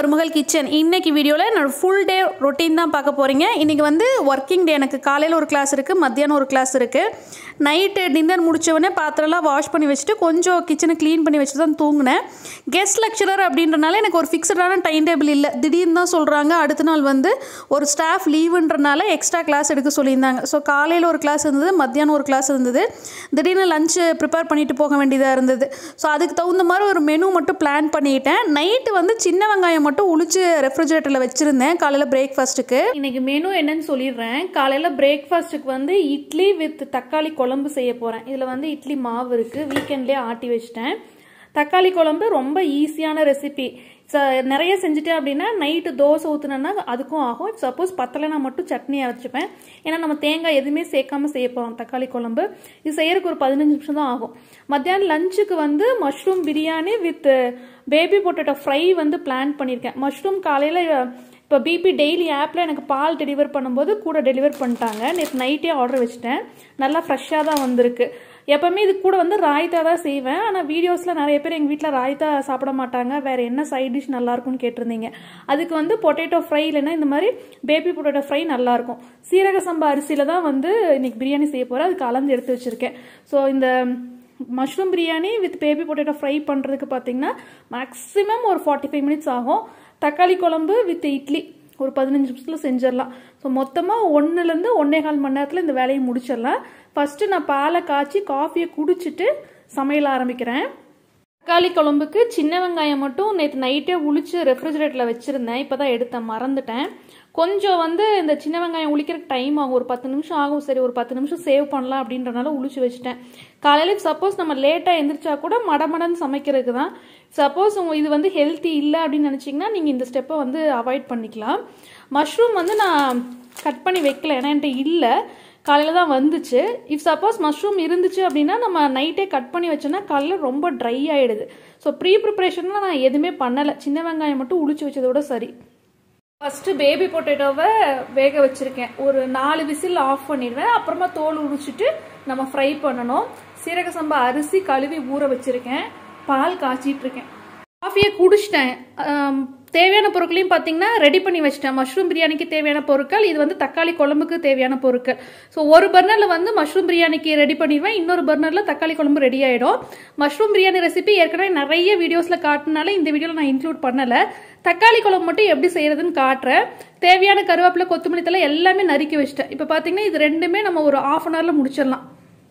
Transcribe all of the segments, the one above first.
மருமகள் கிச்சன் இன்னைக்கு வீடியோவில் நான் ஃபுல் டே ரொட்டீன் தான் பார்க்க போகிறீங்க. இன்றைக்கி வந்து ஒர்க்கிங் டே. எனக்கு காலையில் ஒரு கிளாஸ் இருக்குது, மத்தியானம் ஒரு கிளாஸ் இருக்குது. நைட்டு டின்னர் முடித்தவொடனே பாத்திரம்லாம் வாஷ் பண்ணி வச்சுட்டு கொஞ்சம் கிச்சனை க்ளீன் பண்ணி வச்சுட்டு தான் தூங்கினேன். கெஸ்ட் லெக்சரர் அப்படின்றனால எனக்கு ஒரு ஃபிக்ஸடான டைம் டேபிள் இல்லை. திடீர்னு தான் சொல்கிறாங்க. அடுத்த நாள் வந்து ஒரு ஸ்டாஃப் லீவுன்றனால எக்ஸ்ட்ரா கிளாஸ் எடுக்க சொல்லியிருந்தாங்க. ஸோ காலையில் ஒரு கிளாஸ் இருந்தது, மத்தியானம் ஒரு கிளாஸ் இருந்தது. திடீர்னு லஞ்சு ப்ரிப்பேர் பண்ணிட்டு போக வேண்டியதாக இருந்தது. ஸோ அதுக்கு தகுந்த மாதிரி ஒரு மெனு மட்டும் பிளான் பண்ணிட்டேன். நைட்டு வந்து சின்ன வெங்காயம் மட்டும் உளிச்சு ரெஃப்ரிஜரேட்டரில் வச்சுருந்தேன் காலையில் பிரேக்ஃபாஸ்ட்டுக்கு. இன்றைக்கி மெனு என்னன்னு சொல்லிடுறேன். காலையில் பிரேக்ஃபாஸ்ட்டுக்கு வந்து இட்லி வித் தக்காளி குழம்பு செய்ய போகிறேன். இதில் வந்து இட்லி மாவு இருக்குது, வீக்கெண்ட்லேயே ஆட்டி வச்சிட்டேன். தக்காளி குழம்பு ரொம்ப ஈஸியான ரெசிபி. நிறைய செஞ்சுட்டேன் அப்படின்னா நைட்டு தோசை ஊற்றுனேன்னா அதுக்கும் ஆகும். சப்போஸ் பத்தலைனா மட்டும் சட்னி அரைச்சிப்பேன். ஏன்னா நம்ம தேங்காய் எதுவுமே சேர்க்காம செய்ய போகிறோம் தக்காளி குழம்பு. இது செய்யறதுக்கு ஒரு 15 நிமிஷம் தான் ஆகும். மத்தியானம் லஞ்சுக்கு வந்து mushroom biryani with baby potato fry வந்து பிளான் பண்ணியிருக்கேன். மஷ்ரூம் காலையில் இப்போ பிபி டெய்லி ஆப்பில் எனக்கு பால் டெலிவர் பண்ணும்போது கூட டெலிவர் பண்ணிட்டாங்க. நேற்று நைட்டே ஆர்டர் வச்சுட்டேன். நல்லா ஃப்ரெஷ்ஷாக தான் வந்திருக்கு. எப்போவுமே இது கூட வந்து ராய்த்தா தான் செய்வேன். ஆனால் வீடியோஸில் நிறைய பேர் எங்கள் வீட்டில் ராய்த்தா சாப்பிட மாட்டாங்க, வேறு என்ன சைட் டிஷ் நல்லாயிருக்கும்னு கேட்டிருந்தீங்க. அதுக்கு வந்து பொட்டேட்டோ ஃப்ரை இல்லைன்னா இந்த மாதிரி பேபி பொட்டேட்டோ ஃப்ரை நல்லாயிருக்கும். சீரக சம்பா அரிசியில் தான் வந்து இன்றைக்கி பிரியாணி செய்ய போகிறேன். அதுக்கு கலந்து எடுத்து வச்சுருக்கேன். ஸோ இந்த mushroom biryani with baby potato fry பண்ணுறதுக்கு பார்த்தீங்கன்னா மேக்ஸிமம் ஒரு 45 மினிட்ஸ் ஆகும். தக்காளி குழம்பு வித் இட்லி ஒரு 15 நிமிஷத்தில் செஞ்சிடலாம். ஸோ மொத்தமாக 1லேருந்து 1.25 மணி நேரத்தில் இந்த வேலையை முடிச்சிடலாம். ஃபஸ்ட்டு நான் பாலை காய்ச்சி காஃபியை குடிச்சிட்டு சமையல் ஆரம்பிக்கிறேன். தக்காளி குழம்புக்கு சின்ன வெங்காயம் மட்டும் நேற்று நைட்டே உளிச்சு ரெஃப்ரிஜரேட்டரில் வச்சுருந்தேன். இப்போ தான் எடுத்தேன், மறந்துட்டேன். கொஞ்சம் வந்து இந்த சின்ன வெங்காயம் உளிக்கிறதுக்கு டைம் ஆகும், ஒரு 10 நிமிஷம் ஆகும். சரி, ஒரு 10 நிமிஷம் சேவ் பண்ணலாம் அப்படின்றனால உளிச்சு வச்சுட்டேன். காலையில் சப்போஸ் நம்ம லேட்டாக எந்திரிச்சா கூட மடமடன்னு சமைக்கிறதுக்கு தான். சப்போஸ் இது வந்து ஹெல்த்தி இல்லை அப்படின்னு நினச்சிங்கன்னா நீங்கள் இந்த ஸ்டெப்பை வந்து அவாய்ட் பண்ணிக்கலாம். மஷ்ரூம் வந்து நான் கட் பண்ணி வைக்கல, ஏன்னா என்கிட்ட இல்லை, காலையில் தான் வந்துச்சு. இஃப் சப்போஸ் மஷ்ரூம் இருந்துச்சு அப்படின்னா நம்ம நைட்டே கட் பண்ணி வச்சோன்னா காலையில் ரொம்ப ட்ரை ஆகிடுது. ஸோ ப்ரீ ப்ரிப்ரேஷன்லாம் நான் எதுவுமே பண்ணலை. சின்ன வெங்காயம் மட்டும் உளிச்சு வச்சதோட சரி. ஃபஸ்ட்டு பேபி பொட்டேட்டோவை வேக வச்சுருக்கேன். ஒரு 4 விசில் ஆஃப் பண்ணிடுவேன். அப்புறமா தோல் உரிச்சிட்டு நம்ம ஃப்ரை பண்ணணும். சீரக சம்பா அரிசி கழுவி ஊற வச்சுருக்கேன். பால் காய்ச்சிட்டு இருக்கேன். காஃபியை குடிச்சிட்டேன். தேவையான பொருட்களையும் பார்த்தீங்கன்னா ரெடி பண்ணி வச்சிட்டேன். மஷ்ரூம் பிரியாணிக்கு தேவையான பொருட்கள், இது வந்து தக்காளி குழம்புக்கு தேவையான பொருட்கள். ஸோ ஒரு பர்னரில் வந்து மஷ்ரூம் பிரியாணிக்கு ரெடி பண்ணிடுவேன், இன்னொரு பர்னரில் தக்காளி குழம்பு ரெடி ஆகிடும். மஷ்ரூம் பிரியாணி ரெசிபி ஏற்கனவே நிறைய வீடியோஸில் காட்டினால இந்த வீடியோவில் நான் இன்க்ளூட் பண்ணலை. தக்காளி குழம்பு மட்டும் எப்படி செய்யறதுன்னு காட்டுறேன். தேவையான கருவேப்பிலை, கொத்தமல்லி தழை எல்லாமே நறுக்கி வச்சிட்டேன். இப்போ பார்த்தீங்கன்னா இது ரெண்டுமே நம்ம ஒரு 1/2 hourல முடிச்சிடலாம்.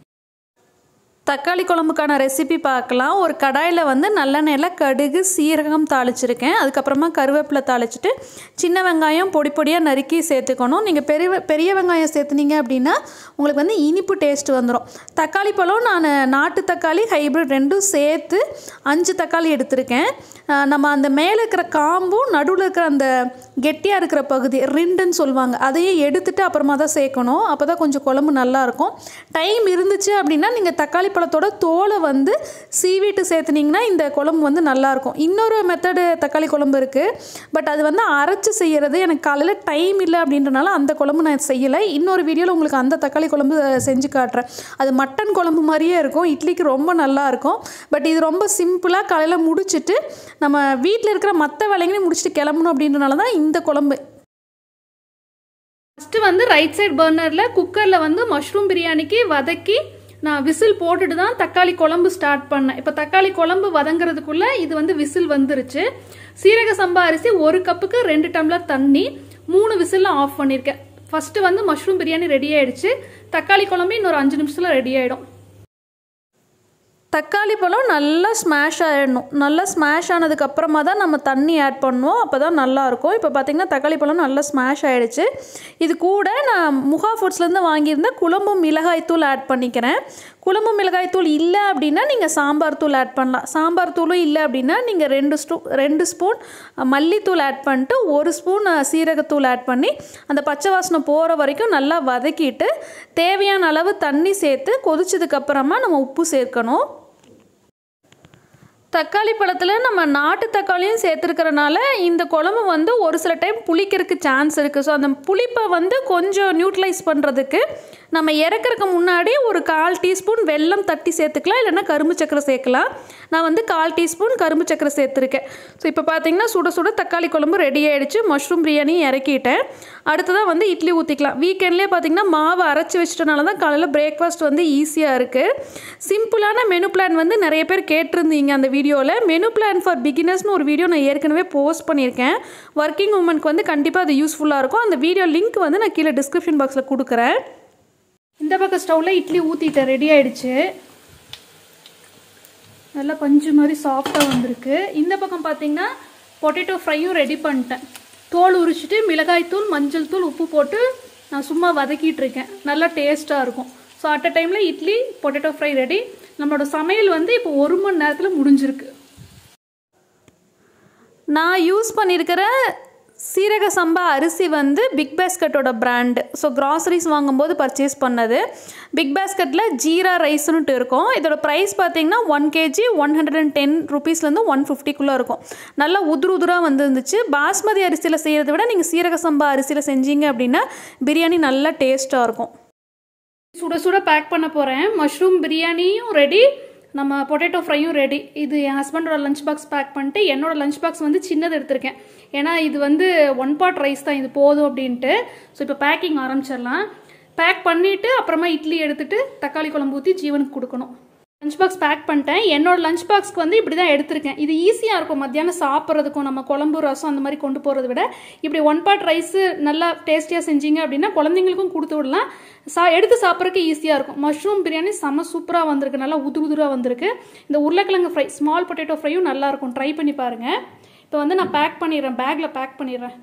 தக்காளி குழம்புக்கான ரெசிபி பார்க்கலாம். ஒரு கடாயில் வந்து நல்லெண்ணெயில் கடுகு சீரகம் தாளிச்சிருக்கேன். அதுக்கப்புறமா கருவேப்பிலை தாளிச்சிட்டு சின்ன வெங்காயம் பொடி பொடியாக நறுக்கி சேர்த்துக்கணும். நீங்கள் பெரிய வெங்காயம் சேர்த்துனீங்க அப்படின்னா உங்களுக்கு வந்து இனிப்பு டேஸ்ட் வந்துடும். தக்காளி பழம் நான் நாட்டு தக்காளி ஹைப்ரிட் ரெண்டும் சேர்த்து 5 தக்காளி எடுத்திருக்கேன். நம்ம அந்த மேலே இருக்கிற காம்பும் நடுவில் இருக்கிற அந்த கெட்டியாக இருக்கிற பகுதி ரிண்டுன்னு சொல்லுவாங்க, அதையே எடுத்துட்டு அப்புறமா தான் சேர்க்கணும். அப்போ தான் கொஞ்சம் குழம்பு நல்லாயிருக்கும். டைம் இருந்துச்சு அப்படின்னா நீங்கள் தக்காளி பழத்தோட தோலை வந்து சீவிட்டு சேர்த்துனீங்கன்னா இந்த குழம்பு வந்து நல்லாயிருக்கும். இன்னொரு மெத்தடு தக்காளி குழம்பு இருக்குது, பட் அது வந்து அரைச்சி செய்கிறது எனக்கு காலையில் டைம் இல்லை அப்படின்றனால அந்த குழம்பு நான் செய்யலை. இன்னொரு வீடியோவில் உங்களுக்கு அந்த தக்காளி குழம்பு செஞ்சு காட்டுறேன். அது மட்டன் குழம்பு மாதிரியே இருக்கும், இட்லிக்கு ரொம்ப நல்லாயிருக்கும். பட் இது ரொம்ப சிம்பிளாக காலையில் முடிச்சுட்டு நம்ம வீட்டில் இருக்கிற மற்ற வேலைங்களையும் முடிச்சுட்டு கிளம்பணும் அப்படின்றனால தான் இந்த குழம்பு. ஃபஸ்ட்டு வந்து ரைட் சைட் பர்னரில் குக்கரில் வந்து மஷ்ரூம் பிரியாணிக்கு வதக்கி நான் விசில் போட்டுட்டு தான் தக்காளி குழம்பு ஸ்டார்ட் பண்ணேன். இப்போ தக்காளி குழம்பு வதங்கிறதுக்குள்ளே இது வந்து விசில் வந்துருச்சு. சீரக சம்பா அரிசி 1 கப்புக்கு 2 டம்ளர் தண்ணி 3 விசிலில் ஆஃப் பண்ணியிருக்கேன். ஃபஸ்ட்டு வந்து மஷ்ரூம் பிரியாணி ரெடி ஆகிடுச்சு. தக்காளி குழம்பு இன்னொரு 5 நிமிஷத்தில் ரெடி ஆகிடும். தக்காளி பழம் நல்லா ஸ்மாஷ் ஆகிடணும். நல்லா ஸ்மாஷ் ஆனதுக்கப்புறமா தான் நம்ம தண்ணி ஆட் பண்ணுவோம், அப்போ தான் நல்லாயிருக்கும். இப்போ பார்த்திங்கன்னா தக்காளி பழம் நல்லா ஸ்மாஷ் ஆகிடுச்சு. இது கூட நான் முகா ஃபுட்ஸ்லேருந்து வாங்கியிருந்தேன் குழம்பு மிளகாய் தூள் ஆட் பண்ணிக்கிறேன். குழம்பு மிளகாய் தூள் இல்லை அப்படின்னா நீங்கள் சாம்பார் தூள் ஆட் பண்ணலாம். சாம்பார் தூளும் இல்லை அப்படின்னா நீங்கள் 2 ஸ்பூன் மல்லித்தூள் ஆட் பண்ணிட்டு 1 ஸ்பூன் சீரகத்தூள் ஆட் பண்ணி அந்த பச்சை வாசனை போகிற வரைக்கும் நல்லா வதக்கிட்டு தேவையான அளவு தண்ணி சேர்த்து கொதிச்சதுக்கப்புறமா நம்ம உப்பு சேர்க்கணும். தக்காளி பழத்தில் நம்ம நாட்டு தக்காளியும் சேர்த்துருக்கிறனால இந்த குழம்பு வந்து ஒரு சில டைம் புளிக்கிறதுக்கு சான்ஸ் இருக்குது. ஸோ அந்த புளிப்பை வந்து கொஞ்சம் நியூட்ரலைஸ் பண்ணுறதுக்கு நம்ம இறக்கிறதுக்கு முன்னாடி ஒரு 1/4 டீஸ்பூன் வெல்லம் தட்டி சேர்த்துக்கலாம், இல்லைன்னா கரும்பு சக்கரை சேர்க்கலாம். நான் வந்து 1/4 டீஸ்பூன் கரும்பு சக்கரை சேர்த்துருக்கேன். ஸோ இப்போ பார்த்தீங்கன்னா சுட சுட தக்காளி குழம்பு ரெடி ஆகிடுச்சு. மஷ்ரூம் பிரியாணியும் இறக்கிட்டேன். அடுத்ததாக வந்து இட்லி ஊற்றிக்கலாம். வீக்கெண்ட்லேயே பார்த்தீங்கன்னா மாவு அரைச்சி வச்சிட்டனால தான் காலையில் பிரேக்ஃபாஸ்ட் வந்து ஈஸியாக இருக்குது. சிம்பிளான மெனு பிளான் வந்து நிறைய பேர் கேட்டிருந்தீங்க அந்த வீடியோவில். மெனு பிளான் ஃபார் பிகினர்ஸ்னு ஒரு வீடியோ நான் ஏற்கனவே போஸ்ட் பண்ணியிருக்கேன். ஒர்க்கிங் உமனுக்கு வந்து கண்டிப்பாக அது யூஸ்ஃபுல்லாக இருக்கும். அந்த வீடியோ லிங்க் வந்து நான் கீழே டிஸ்கிரிப்ஷன் பாக்ஸில் கொடுக்குறேன். இந்த பக்கம் ஸ்டவ்வில் இட்லி ஊற்றிட்டேன். ரெடி ஆகிடுச்சு. நல்லா பஞ்சு மாதிரி சாஃப்டாக வந்திருக்கு. இந்த பக்கம் பார்த்தீங்கன்னா பொட்டேட்டோ ஃப்ரையும் ரெடி பண்ணிட்டேன். தோல் உரிச்சிட்டு மிளகாய்த்தூள், மஞ்சள் தூள், உப்பு போட்டு நான் சும்மா வதக்கிட்டு இருக்கேன். நல்லா டேஸ்ட்டாக இருக்கும். ஸோ அட் அ டைமில் இட்லி பொட்டேட்டோ ஃப்ரை ரெடி. நம்மளோட சமையல் வந்து இப்போ 1 மணி நேரத்தில் முடிஞ்சிருக்கு. நான் யூஸ் பண்ணியிருக்கிற சீரக சம்பா அரிசி வந்து பிக் பாஸ்கெட்டோட பிராண்டு. ஸோ கிராசரிஸ் வாங்கும்போது பர்ச்சேஸ் பண்ணது. பிக் பாஸ்கெட்டில் ஜீரா ரைஸ்னுட்டு இருக்கும். இதோட ப்ரைஸ் பார்த்தீங்கன்னா 1 kg 110 rupeesலேருந்து 150 இருக்கும். நல்லா உதுராக வந்துருந்துச்சு. பாஸ்மதி அரிசியில் செய்கிறத விட நீங்கள் சீரக சம்பா அரிசியில் செஞ்சீங்க அப்படின்னா பிரியாணி நல்லா டேஸ்ட்டாக இருக்கும். சுட சுட பேக் பண்ண போகிறேன். மஷ்ரூம் பிரியாணியும் ரெடி, நம்ம பொட்டேட்டோ ஃப்ரையும் ரெடி. இது என் ஹஸ்பண்டோட லஞ்ச் பாக்ஸ் பேக் பண்ணிட்டு, என்னோட லஞ்ச் பாக்ஸ் வந்து சின்னது எடுத்திருக்கேன். ஏன்னா இது வந்து 1 pot ரைஸ் தான், இது போதும் அப்படின்ட்டு. ஸோ இப்போ பேக்கிங் ஆரம்பிச்சிடலாம். பேக் பண்ணிவிட்டு அப்புறமா இட்லி எடுத்துகிட்டு தக்காளி குழம்பு ஊற்றி ஜீவனுக்கு கொடுக்கணும். லஞ்ச் பாக்ஸ் பேக் பண்ணிட்டேன். என்னோட லஞ்ச் பாக்ஸ்க்கு வந்து இப்படி தான் எடுத்திருக்கேன். இது ஈஸியாக இருக்கும் மத்தியானம் சாப்பிட்றதுக்கும். நம்ம குழம்பு ரசம் அந்த மாதிரி கொண்டு போகிறத விட இப்படி 1 pot ரைஸு நல்லா டேஸ்டியாக செஞ்சீங்க அப்படின்னா குழந்தைங்களுக்கும் கொடுத்து விடலாம். எடுத்து சாப்பிட்றதுக்கு ஈஸியாக இருக்கும். மஷ்ரூம் பிரியாணி செம்ம சூப்பராக வந்திருக்கு. நல்லா உதுராக வந்திருக்கு. இந்த உருளைக்கிழங்கு ஃப்ரை, ஸ்மால் பொட்டேட்டோ ஃப்ரையும் நல்லாயிருக்கும். ட்ரை பண்ணி பாருங்கள். இப்போ வந்து நான் பேக் பண்ணிடுறேன், பேக்கில் பேக் பண்ணிடுறேன்.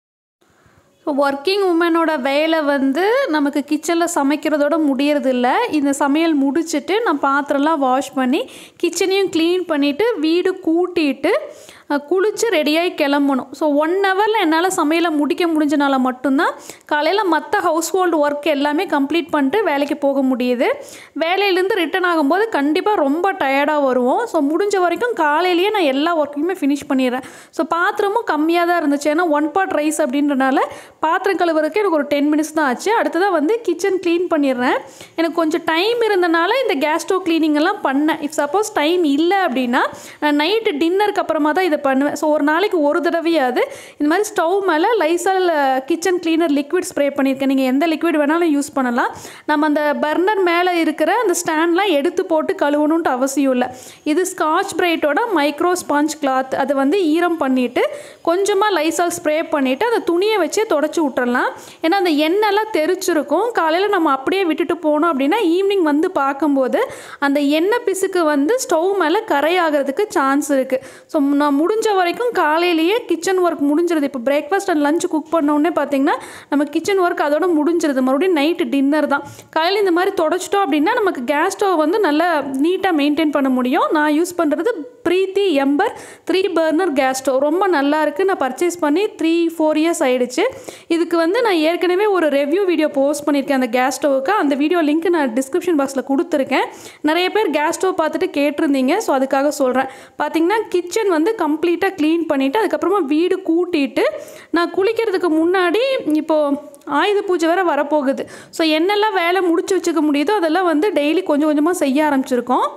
ஸோ ஒர்க்கிங் உமனோட வேலை வந்து நமக்கு கிச்சனில் சமைக்கிறதோட முடியறதில்ல. இந்த சமையல் முடிச்சுட்டு நான் பாத்திரம்லாம் வாஷ் பண்ணி கிச்சனையும் க்ளீன் பண்ணிவிட்டு வீடு கூட்டிட்டு குளித்து ரெடியாகி கிளம்பணும். ஸோ 1 ஹவரில் என்னால் சமையலை முடிக்க முடிஞ்சனால மட்டும்தான் காலையில் மற்ற ஹவுஸ் ஹோல்டு ஒர்க் எல்லாமே கம்ப்ளீட் பண்ணிட்டு வேலைக்கு போக முடியுது. வேலையிலேருந்து ரிட்டர்ன் ஆகும்போது கண்டிப்பாக ரொம்ப டயர்டாக வருவோம். ஸோ முடிஞ்ச வரைக்கும் காலையிலேயே நான் எல்லா ஒர்க்கையுமே ஃபினிஷ் பண்ணிடுறேன். ஸோ பாத்திரமும் கம்மியாக தான் இருந்துச்சு. ஏன்னா 1 pot ரைஸ் அப்படின்றனால பாத்திரம் கழுவுறதுக்கு எனக்கு ஒரு 10 minutes தான் ஆச்சு. அடுத்ததாக வந்து கிச்சன் க்ளீன் பண்ணிடுறேன். எனக்கு கொஞ்சம் டைம் இருந்தனால இந்த கேஸ் ஸ்டவ் க்ளீனிங் எல்லாம் பண்ணேன். இஃப் சப்போஸ் டைம் இல்லை அப்படின்னா நான் நைட்டு டின்னருக்கு அப்புறமா தான் இதை பண்ணுவேன். ஸோ ஒரு நாளைக்கு ஒரு தடவையாவது இந்த மாதிரி ஸ்டவ் மேலே Lizol kitchen cleaner liquid spray பண்ணியிருக்கேன். நீங்கள் எந்த லிக்விட் வேணாலும் யூஸ் பண்ணலாம். நம்ம அந்த பர்னர் மேலே இருக்கிற அந்த ஸ்டாண்ட்லாம் எடுத்து போட்டு கழுவணுன்ட்டு அவசியம் இல்லை. இது ஸ்காட்ச் பிரைட்டோட மைக்ரோ ஸ்பாஞ்ச் கிளாத். அதை வந்து ஈரம் பண்ணிவிட்டு கொஞ்சமாக லைசால் ஸ்ப்ரே பண்ணிவிட்டு அந்த துணியை வச்சே தொடச்சி விட்டுறலாம். ஏன்னா அந்த எண்ணெய்லாம் தெரிச்சிருக்கும். காலையில் நம்ம அப்படியே விட்டுட்டு போனோம் அப்படின்னா ஈவினிங் வந்து பார்க்கும்போது அந்த எண்ணெய் பிசுக்கு வந்து ஸ்டவ் மேலே கரையாகிறதுக்கு சான்ஸ் இருக்குது. ஸோ நான் முடிஞ்ச வரைக்கும் காலையிலேயே கிச்சன் ஒர்க் முடிஞ்சிருது. இப்போ பிரேக்ஃபாஸ்ட் அண்ட் லஞ்ச் குக் பண்ணோடனே பார்த்தீங்கன்னா நம்ம கிச்சன் ஒர்க் அதோட முடிஞ்சிருது. மறுபடியும் நைட்டு டின்னர் தான். காலையில் இந்த மாதிரி தொடச்சிட்டோம் அப்படின்னா நமக்கு கேஸ் ஸ்டவ் வந்து நல்லா நீட்டாக மெயின்டைன் பண்ண முடியும். நான் யூஸ் பண்ணுறது Preethi ember 3 burner gas stove. ரொம்ப நல்லா இருக்குது. நான் பர்ச்சேஸ் பண்ணி 3-4 years ஆகிடுச்சு. இதுக்கு வந்து நான் ஏற்கனவே ஒரு ரிவ்யூ வீடியோ போஸ்ட் பண்ணியிருக்கேன் அந்த கேஸ் ஸ்டவ்வுக்கு. அந்த வீடியோ லிங்க் நான் டிஸ்கிரிப்ஷன் பாக்ஸில் கொடுத்துருக்கேன். நிறைய பேர் கேஸ் ஸ்டவ் பார்த்துட்டு கேட்டிருந்தீங்க. ஸோ அதுக்காக சொல்கிறேன். பார்த்தீங்கன்னா கிச்சன் வந்து கம்ப்ளீட்டாக க்ளீன் பண்ணிவிட்டு அதுக்கப்புறமா வீடு கூட்டிட்டு நான் குளிக்கிறதுக்கு முன்னாடி இப்போது ஆயுத பூஜை வேறு வரப்போகுது. ஸோ என்னெல்லாம் வேலை முடிச்சு வச்சுக்க முடியுதோ அதெல்லாம் வந்து டெய்லி கொஞ்சம் கொஞ்சமாக செய்ய ஆரம்பிச்சிருக்கோம்.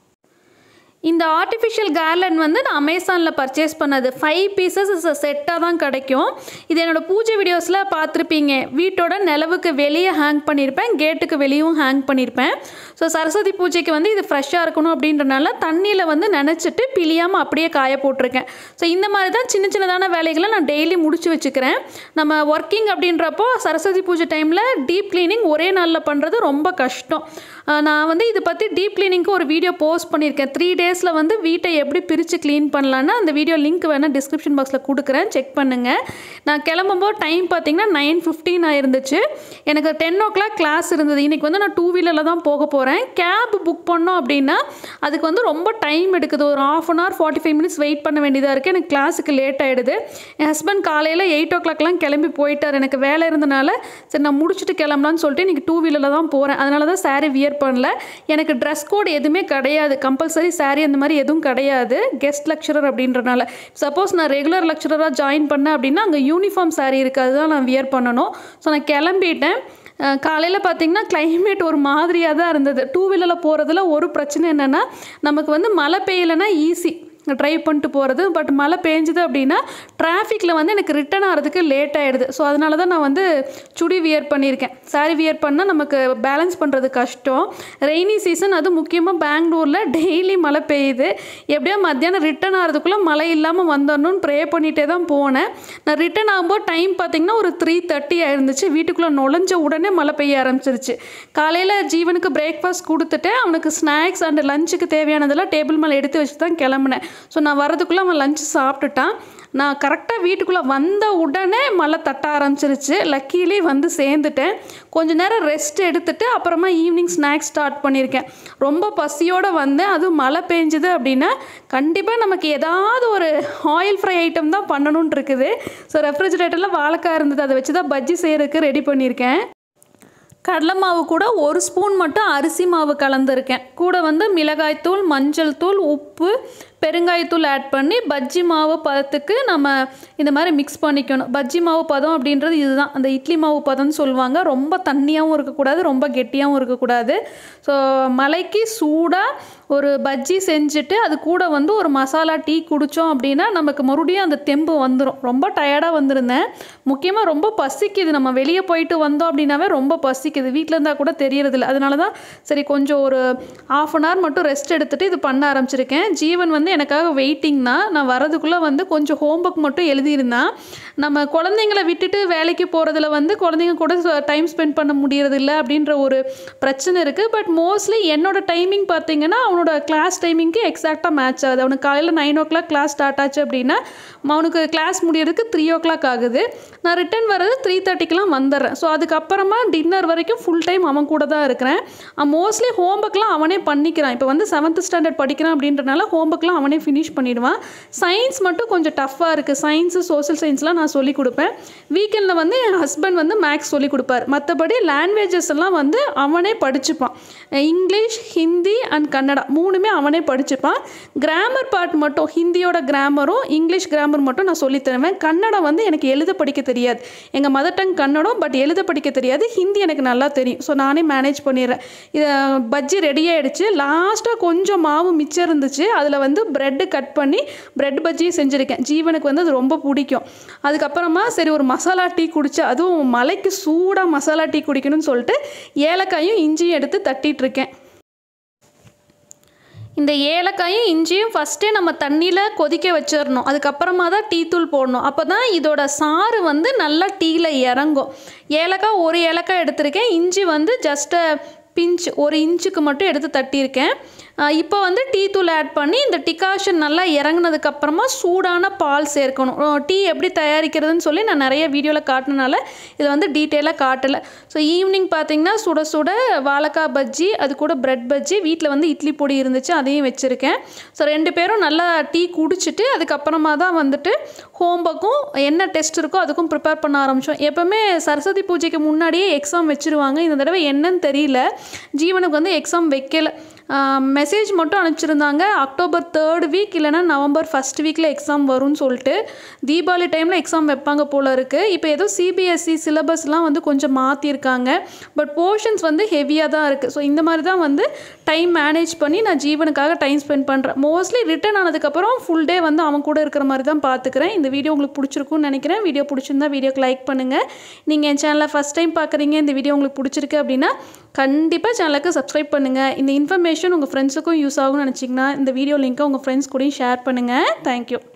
இந்த ஆர்டிஃபிஷியல் கார்லண்ட் வந்து நான் அமேசானில் பர்ச்சேஸ் பண்ணது. 5 pieces செட்டாக தான் கிடைக்கும். இது என்னோடய பூஜை வீடியோஸில் பார்த்துருப்பீங்க. வீட்டோட நிலவுக்கு வெளியே ஹேங் பண்ணியிருப்பேன், கேட்டுக்கு வெளியும் ஹேங் பண்ணியிருப்பேன். ஸோ சரஸ்வதி பூஜைக்கு வந்து இது ஃப்ரெஷ்ஷாக இருக்கணும் அப்படின்றனால தண்ணியில் வந்து நினச்சிட்டு பிழியாமல் அப்படியே காய போட்டிருக்கேன். ஸோ இந்த மாதிரி தான் சின்ன சின்னதான வேலைகளை நான் டெய்லி முடிச்சு வச்சுக்கிறேன். நம்ம ஒர்க்கிங் அப்படின்றப்போ சரஸ்வதி பூஜை டைமில் டீப் க்ளீனிங் ஒரே நாளில் பண்ணுறது ரொம்ப கஷ்டம். நான் வந்து இதை பற்றி டீப் க்ளீனிங்க்கு ஒரு வீடியோ போஸ்ட் பண்ணியிருக்கேன். 3 daysல வந்து வீட்டை எப்படி பிரித்து க்ளீன் பண்ணலான்னு அந்த வீடியோ லிங்க் வேணால் டிஸ்கிரிப்ஷன் பாக்ஸில் கொடுக்குறேன், செக் பண்ணுங்கள். நான் கிளம்பும்போது டைம் பார்த்திங்கன்னா 9:15 ஆயிருந்துச்சு. எனக்கு 10 o'clock கிளாஸ் இருந்தது. இன்றைக்கி வந்து நான் 2 wheelerல தான் போக போகிறேன். கேப் புக் பண்ணோம் அப்படின்னா அதுக்கு வந்து ரொம்ப டைம் எடுக்குது. ஒரு 1/2 hour 45 minutes வெயிட் பண்ண வேண்டியதாக இருக்குது. எனக்கு கிளாஸுக்கு லேட் ஆகிடுது. என் ஹஸ்பண்ட் காலையில் 8 o'clockலாம் கிளம்பி போயிட்டார். எனக்கு வேலை இருந்தனால சரி நான் முடிச்சுட்டு கிளம்பலான்னு சொல்லிட்டு இன்றைக்கி 2 wheelerல தான் போகிறேன். அதனால தான் சாரீ வியர் பண்ணல. எனக்கு ட்ரெஸ் கோட் எதுவுமே கிடையாது. கம்பல்சரி சாரீ அந்த மாதிரி எதுவும் கிடையாது. கெஸ்ட் லெக்சரர் அப்படின்றனால சப்போஸ் நான் ரெகுலர் லெக்சரராக ஜாயின் பண்ணேன் அப்படின்னா அங்கே யூனிஃபார்ம் சாரீ இருக்குது, அதுதான் நான் வியர் பண்ணணும். ஸோ நான் கிளம்பிட்டேன். காலையில் பார்த்திங்கன்னா கிளைமேட் ஒரு மாதிரியாக தான் இருந்தது. டூ வீலரில் போகிறதுல ஒரு பிரச்சனை என்னென்னா, நமக்கு வந்து மழை பெய்யலைன்னா ஈஸி ட்ரைவ் பண்ணிட்டு போகிறது. பட் மழை பெஞ்சுது அப்படின்னா டிராஃபிக்கில் வந்து எனக்கு ரிட்டன் ஆகிறதுக்கு லேட் ஆகிடுது. ஸோ அதனால தான் நான் வந்து சுடி வியர் பண்ணியிருக்கேன். சாரி வியர் பண்ணால் நமக்கு பேலன்ஸ் பண்ணுறது கஷ்டம். ரெய்னி சீசன், அது முக்கியமாக பெங்களூரில் டெய்லி மழை பெய்யுது. எப்படியோ மத்தியானம் ரிட்டன் ஆகிறதுக்குள்ளே மழை இல்லாமல் வந்துடணும்னு ப்ரே பண்ணிகிட்டே தான் போனேன். நான் ரிட்டன் ஆகும்போது டைம் பார்த்திங்கன்னா ஒரு 3:30 ஆயிருந்துச்சு. வீட்டுக்குள்ளே நுழைஞ்ச உடனே மழை பெய்ய ஆரம்பிச்சிருச்சு. காலையில் ஜீவனுக்கு பிரேக்ஃபாஸ்ட் கொடுத்துட்டு அவனுக்கு ஸ்நாக்ஸ் அண்ட் லஞ்சுக்கு தேவையானதெல்லாம் டேபிள் மேலே எடுத்து வச்சு தான் கிளம்புனேன். ஸோ நான் வரதுக்குள்ளே அவன் லஞ்ச் சாப்பிட்டுட்டான். நான் கரெக்டாக வீட்டுக்குள்ளே வந்த உடனே மழை தட்ட ஆரம்பிச்சிருச்சு. லக்கீலி வந்து சேர்ந்துட்டேன். கொஞ்சம் நேரம் ரெஸ்ட் எடுத்துகிட்டு அப்புறமா ஈவினிங் ஸ்நாக்ஸ் ஸ்டார்ட் பண்ணியிருக்கேன். ரொம்ப பசியோடு வந்தேன். அதுவும் மழை பெஞ்சுது அப்படின்னா கண்டிப்பாக நமக்கு ஏதாவது ஒரு ஆயில் ஃப்ரை ஐட்டம் தான் பண்ணணுன்ட்டு இருக்குது. ஸோ ரெஃப்ரிஜிரேட்டரில் வாழைக்காய் இருந்தது, அதை வச்சு தான் பஜ்ஜி செய்கிறதுக்கு ரெடி பண்ணியிருக்கேன். கடலை மாவு கூட 1 ஸ்பூன் மட்டும் அரிசி மாவு கலந்துருக்கேன். கூட வந்து மிளகாய்த்தூள், மஞ்சள் தூள், உப்பு, பெருங்காயத்தூள் ஆட் பண்ணி பஜ்ஜி மாவு பதத்துக்கு நம்ம இந்த மாதிரி மிக்ஸ் பண்ணிக்கணும். பஜ்ஜி மாவு பதம் அப்படின்றது இதுதான், அந்த இட்லி மாவு பதம்னு சொல்லுவாங்க. ரொம்ப தண்ணியாகவும் இருக்கக்கூடாது, ரொம்ப கெட்டியாகவும் இருக்கக்கூடாது. ஸோ மலைக்கு சூடாக ஒரு பஜ்ஜி செஞ்சுட்டு அது கூட வந்து ஒரு மசாலா டீ குடித்தோம் அப்படின்னா நமக்கு மறுபடியும் அந்த தெம்பு வந்துடும். ரொம்ப டயர்டாக வந்திருந்தேன். முக்கியமாக ரொம்ப பசிக்குது. நம்ம வெளியே போயிட்டு வந்தோம் அப்படின்னாவே ரொம்ப பசிக்குது. வீட்டில் இருந்தால் கூட தெரியறதில்ல. அதனால தான் சரி கொஞ்சம் ஒரு 1/2 hour மட்டும் ரெஸ்ட் எடுத்துகிட்டு இது பண்ண ஆரம்பிச்சிருக்கேன். ஜீவன் வந்து எனக்காக வெயிட்டிங்னா, நான் வரதுக்குள்ளே வந்து கொஞ்சம் ஹோம்ஒர்க் மட்டும் எழுதியிருந்தான். நம்ம குழந்தைங்கள விட்டுட்டு வேலைக்கு போகிறதுல வந்து குழந்தைங்க கூட டைம் ஸ்பெண்ட் பண்ண முடியறதில்ல அப்படின்ற ஒரு பிரச்சனை இருக்குது. பட் மோஸ்ட்லி என்னோட டைமிங் பார்த்திங்கன்னா அவனோட கிளாஸ் டைமிங்க்கு எக்ஸாக்டாக மேட்ச் ஆகுது. அவனுக்கு காலையில் 9 o'clock கிளாஸ் ஸ்டார்ட் ஆச்சு அப்படின்னா அவனுக்கு கிளாஸ் முடியறதுக்கு 3 o'clock ஆகுது. நான் ரிட்டன் வர்றது 3:30க்கெலாம் வந்துடுறேன். ஸோ அதுக்கப்புறமா டின்னர் வரைக்கும் ஃபுல் டைம் அவன் கூட தான் இருக்கிறேன். மோஸ்ட்லி ஹோம்ஒர்க்லாம் அவனே பண்ணிக்கிறான். இப்போ வந்து 7th standard படிக்கிறான் அப்படின்றனால ஹோம்ஒர்க்லாம் அவனே ஃபினிஷ் பண்ணிடுவான். சயின்ஸ் மட்டும் கொஞ்சம் டஃப்பாக இருக்குது. சயின்ஸு, சோஷியல் சயின்ஸ்லாம் நான் சொல்லிக் கொடுப்பேன். வீக்கெண்டில் வந்து என் ஹஸ்பண்ட் வந்து மேக்ஸ் சொல்லிக் கொடுப்பார். மற்றபடி லாங்குவேஜஸ் எல்லாம் வந்து அவனே படிச்சுப்பான். இங்கிலீஷ், ஹிந்தி அண்ட் கன்னடா 3மே அவனே படிச்சுப்பான். கிராமர் பார்ட் மட்டும், ஹிந்தியோட கிராமரும் இங்கிலீஷ் கிராமர் மட்டும் நான் சொல்லித் தருவேன். கன்னடம் வந்து எனக்கு எழுத படிக்க தெரியாது. எங்கள் மதர் டங் கன்னடம், பட் எழுத படிக்க தெரியாது. ஹிந்தி எனக்கு நல்லா தெரியும். ஸோ நானே மேனேஜ் பண்ணிடுறேன். இது பஜ்ஜி ரெடி ஆகிடுச்சு. லாஸ்ட்டாக கொஞ்சம் மாவு மிச்சம் இருந்துச்சு. அதில் வந்து ப்ரெட்டு கட் பண்ணி ப்ரெட் பஜ்ஜி செஞ்சுருக்கேன். ஜீவனுக்கு வந்து அது ரொம்ப பிடிக்கும். அதுக்கப்புறமா சரி ஒரு மசாலா டீ குடித்தா, அதுவும் மலைக்கு சூடாக மசாலா டீ குடிக்கணும்னு சொல்லிட்டு ஏலக்காயும் இஞ்சியும் எடுத்து தட்டிகிட்ருக்கேன். இந்த ஏலக்காயும் இஞ்சியும் ஃபஸ்ட்டே நம்ம தண்ணியில் கொதிக்க வச்சிடணும். அதுக்கப்புறமா தான் டீ தூள் போடணும். அப்போ தான் இதோட சாறு வந்து நல்லா டீயில் இறங்கும். ஏலக்காய் 1 ஏலக்காய் எடுத்திருக்கேன். இஞ்சி வந்து ஜஸ்ட்டு பிஞ்ச் 1 இன்ச்சுக்கு மட்டும் எடுத்து தட்டியிருக்கேன். இப்போ வந்து டீ தூள் ஆட் பண்ணி இந்த டிகாஷன் நல்லா இறங்கினதுக்கப்புறமா சூடான பால் சேர்க்கணும். டீ எப்படி தயாரிக்கிறதுன்னு சொல்லி நான் நிறைய வீடியோவில் காட்டினால இதை வந்து டீட்டெயிலாக காட்டலை. ஸோ ஈவினிங் பார்த்திங்கன்னா சுட சுட வாழைக்காய் பஜ்ஜி, அது கூட ப்ரெட் பஜ்ஜி, வீட்டில் வந்து இட்லி பொடி இருந்துச்சு, அதையும் வச்சுருக்கேன். ஸோ 2 பேரும் நல்லா டீ குடிச்சிட்டு அதுக்கப்புறமா தான் வந்துட்டு ஹோம்ஒர்க்கும் என்ன டெஸ்ட் இருக்கோ அதுக்கும் ப்ரிப்பேர் பண்ண ஆரம்பித்தோம். எப்போவுமே சரஸ்வதி பூஜைக்கு முன்னாடியே எக்ஸாம் வச்சுருவாங்க. இந்த தடவை என்னன்னு தெரியல, ஜீவனுக்கு வந்து எக்ஸாம் வைக்கலை. மெசேஜ் மட்டும் அனுப்பிச்சிருந்தாங்க. October 3rd week இல்லைனா November 1st weekல எக்ஸாம் வரும்னு சொல்லிட்டு. தீபாவளி டைமில் எக்ஸாம் வைப்பாங்க போல் இருக்குது. இப்போ ஏதோ CBSE சிலபஸ்லாம் வந்து கொஞ்சம் மாற்றிருக்காங்க. பட் போர்ஷன்ஸ் வந்து ஹெவியாக தான் இருக்குது. ஸோ இந்த மாதிரி தான் வந்து டைம் மேனேஜ் பண்ணி நான் ஜீவனுக்காக டைம் ஸ்பெண்ட் பண்ணுறேன். மோஸ்ட்லி ரிட்டர்ன் ஆனதுக்கப்புறம் ஃபுல் டே வந்து அவன் கூட இருக்கிற மாதிரி தான் பார்த்துக்கிறேன். இந்த வீடியோ உங்களுக்கு பிடிச்சிருக்குன்னு நினைக்கிறேன். வீடியோ பிடிச்சிருந்தா வீடியோக்கு லைக் பண்ணுங்கள். நீங்கள் என் சேனலை ஃபஸ்ட் டைம் பார்க்குறீங்க, இந்த வீடியோ உங்களுக்கு பிடிச்சிருக்கு அப்படின்னா கண்டிப்பாக சேனலுக்கு சப்ஸ்கிரைப் பண்ணுங்கள். இந்த இன்ஃபர்மேஷன் உங்கள் ஃப்ரெண்ட்ஸுக்கும் யூஸ் ஆகும்னு நினச்சிங்கன்னா இந்த வீடியோ லிங்க்கை உங்கள் ஃப்ரெண்ட்ஸ் கூடயும் ஷேர் பண்ணுங்கள். தேங்க்யூ.